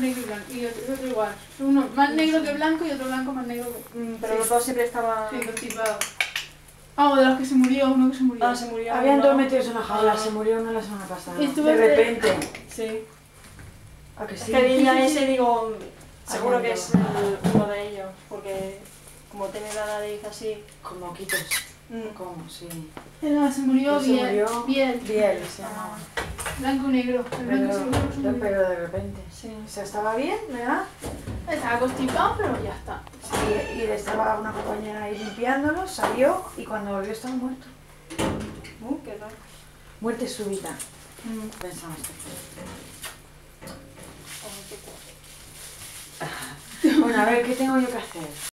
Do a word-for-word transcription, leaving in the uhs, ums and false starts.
negro y blanco. Y otro, otro igual. Uno más negro que blanco y otro blanco más negro que... Mm, pero sí. los dos siempre estaban... Sí, constipados. Ah, o de los que se murió, uno que se murió. Ah, se murió. Habían uno. dos metidos en una jaula, Ah. se murió uno la semana pasada. Estuve De entre- repente. Sí. ¿A que Es sí? que vi a Sí, sí, ese sí. y digo, seguro Habían que es dos. el- uno de ellos, porque como tiene la nariz así... Con moquitos. mm, ¿Cómo? Sí. Era, se murió Se Biel. murió Biel. Biel, se llamaba. Blanco y negro. El blanco se murió, se Pero, murió. pero de repente. Sí. O sea, estaba bien, ¿verdad? Estaba constipado, pero ya está. Sí, y estaba una compañera ahí limpiándolo, salió y cuando volvió estaba muerto. Uh, qué raro. Muerte súbita. Mm. Pensamos que Oh, qué guay. fue. Bueno, a ver, ¿qué tengo yo que hacer?